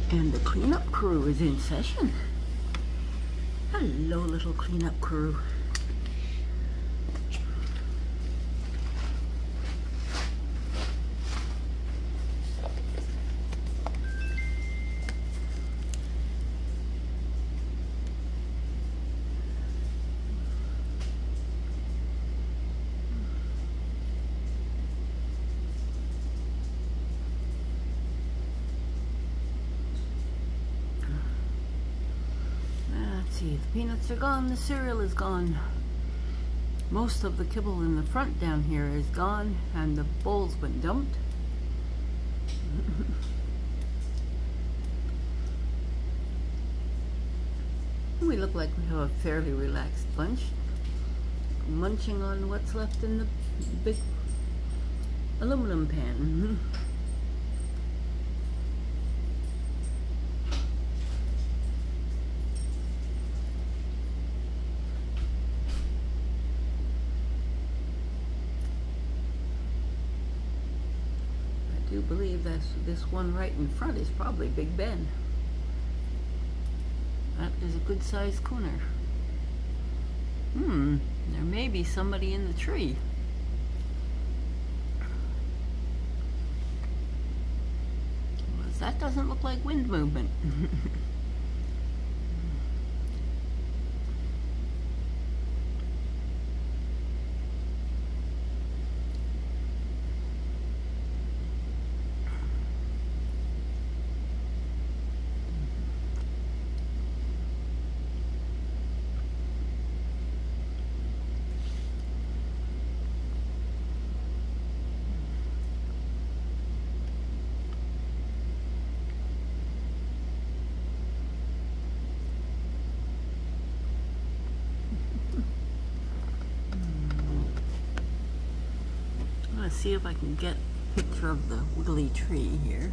And the cleanup crew is in session. Hello, little cleanup crew. See, the peanuts are gone, the cereal is gone. Most of the kibble in the front down here is gone, and the bowl's been dumped. We look like we have a fairly relaxed bunch, munching on what's left in the big aluminum pan. I do believe that this one right in front is probably Big Ben. That is a good sized cooner. There may be somebody in the tree. Well, that doesn't look like wind movement. Let's see if I can get a picture of the wiggly tree here.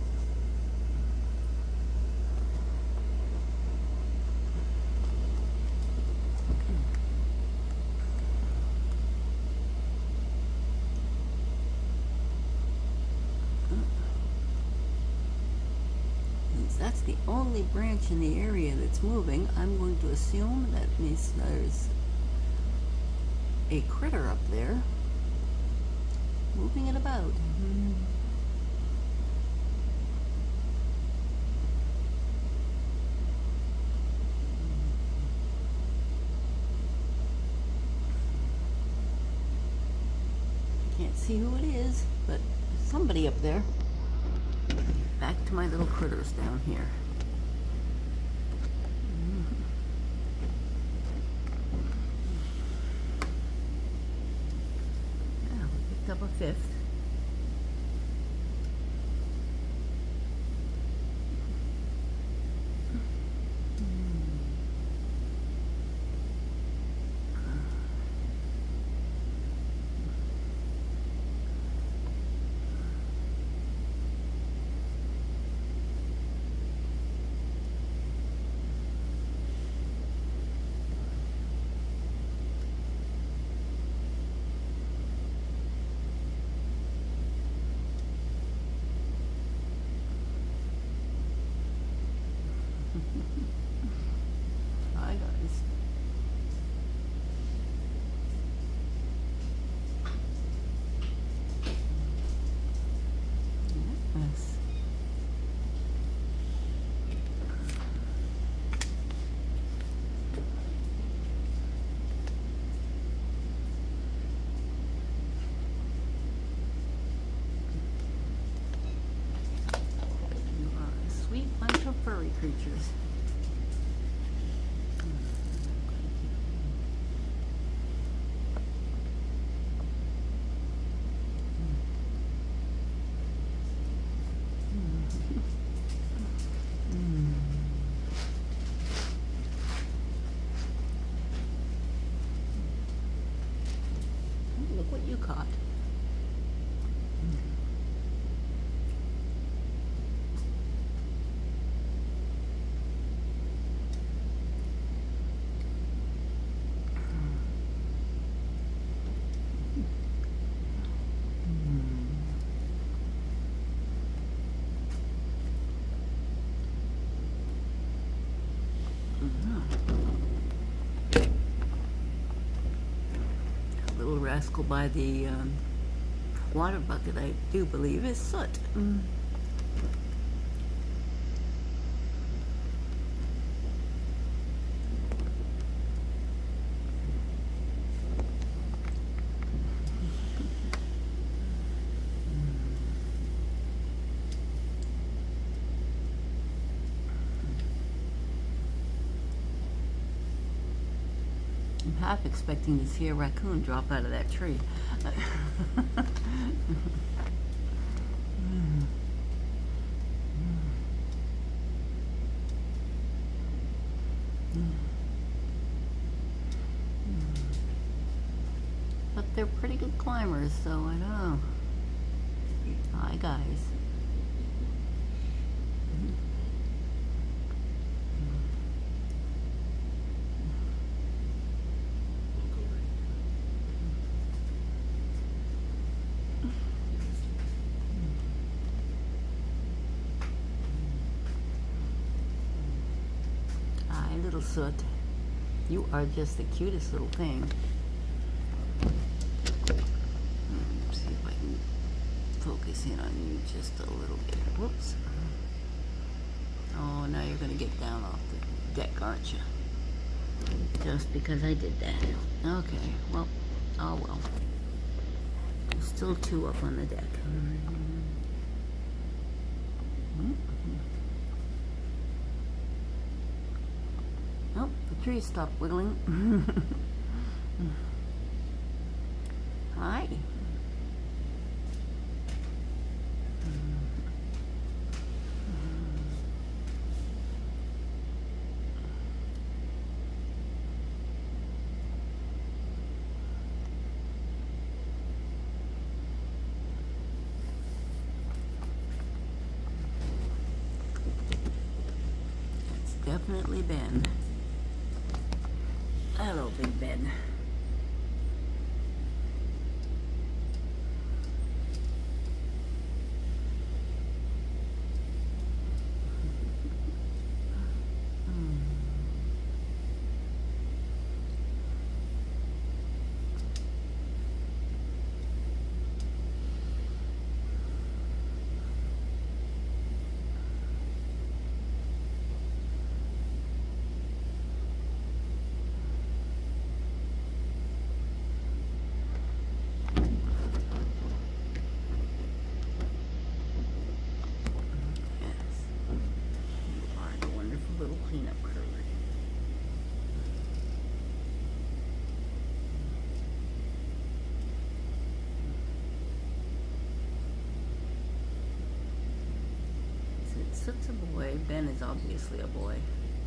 Since that's the only branch in the area that's moving, I'm going to assume that means there's a critter up there moving it about. Can't see who it is, but somebody up there. Back to my little critters down here. Up a fifth. Hi guys. Yes. You are a sweet bunch of furry creatures. Look what you caught. rascal by the water bucket, I do believe, is soot. I'm half expecting to see a raccoon drop out of that tree. But they're pretty good climbers, so I don't know. Hi, guys. Hi, little soot. You are just the cutest little thing. See if I can focus in on you just a little bit. Whoops. Oh, now you're going to get down off the deck, aren't you? Just because I did that. Okay, well, oh well. There's still two up on the deck. Oh, the tree stopped wiggling. Hi. It's definitely Ben. Hello, Big Ben. Cleanup crew. Soot's a boy. Ben is obviously a boy.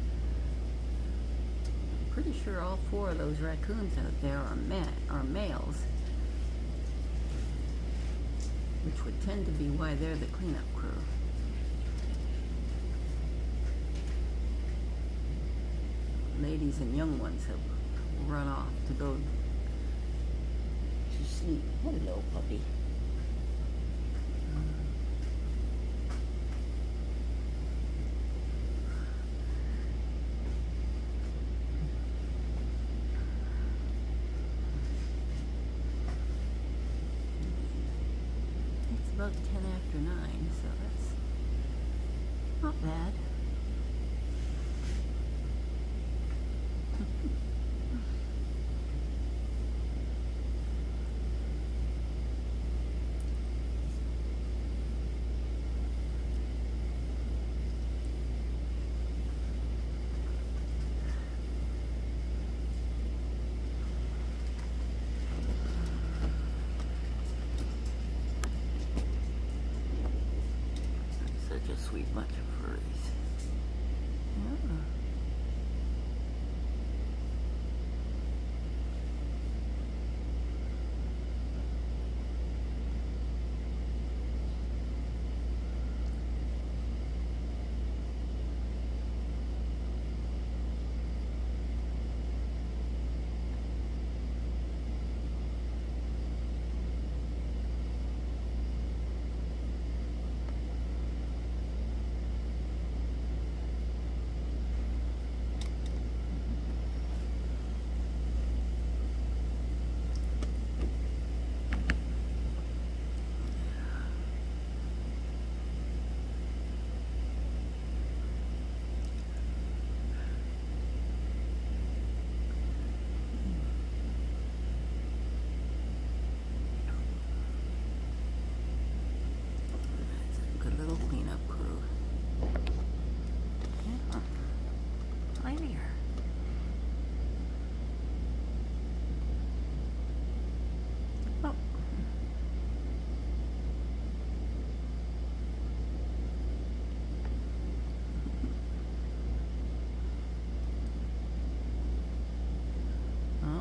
I'm pretty sure all four of those raccoons out there are males, which would tend to be why they're the cleanup crew. Ladies and young ones have run off to go to sleep. Hello, puppy. It's about 10 after 9, so that's not bad. Such a sweet bunch of furries. Yeah.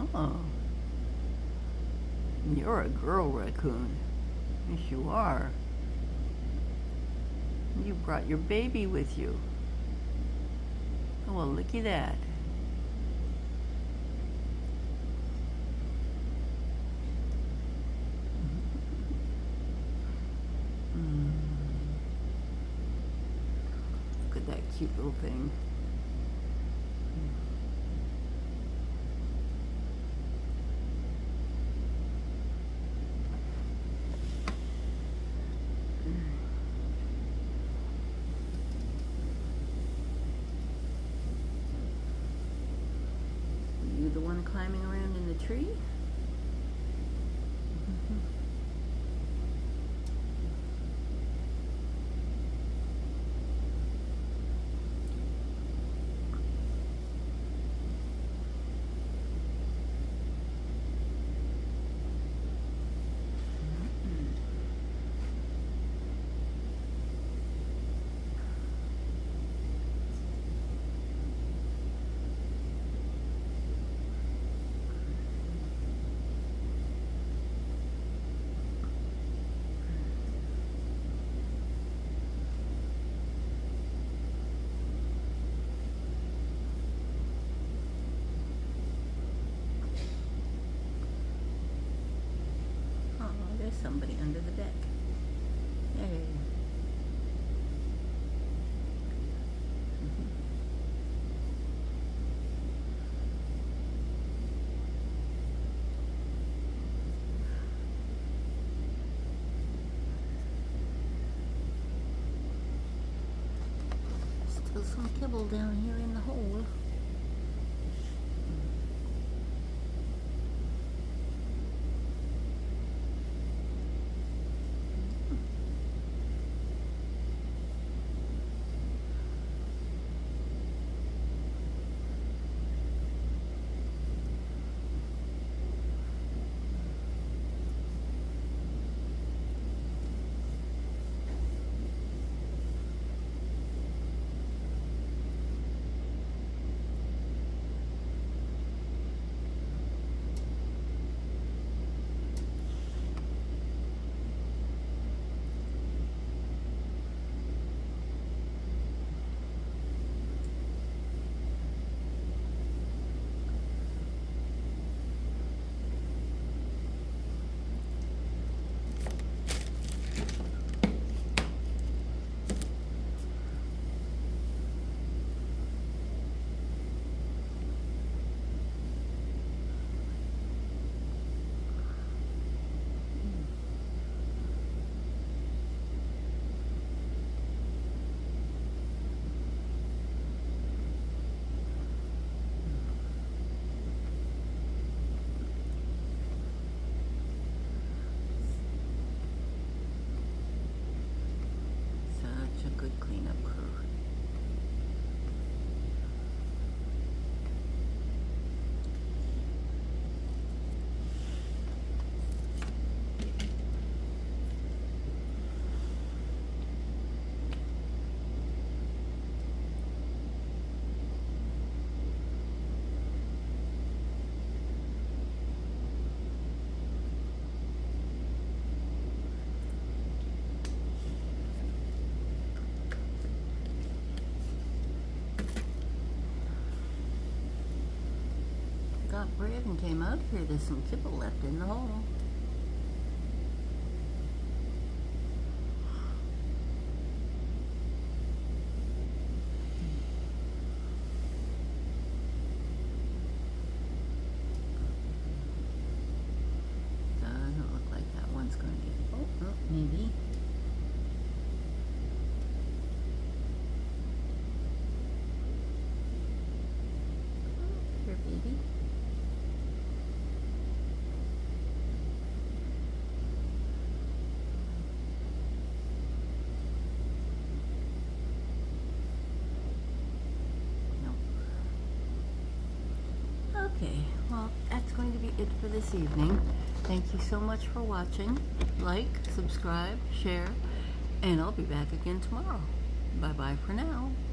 Oh. You're a girl raccoon. Yes, you are. You brought your baby with you. Oh, well, looky that. Look at that cute little thing. You the one climbing around in the tree? There's somebody under the deck. Hey. Still some kibble down here in the hole. Good cleanup crew. Got bread and came out here. There's some kibble left in the hole. Doesn't look like that one's going to get. Oh, maybe. Here, baby. Okay, well, that's going to be it for this evening. Thank you so much for watching. Like, subscribe, share, and I'll be back again tomorrow. Bye-bye for now.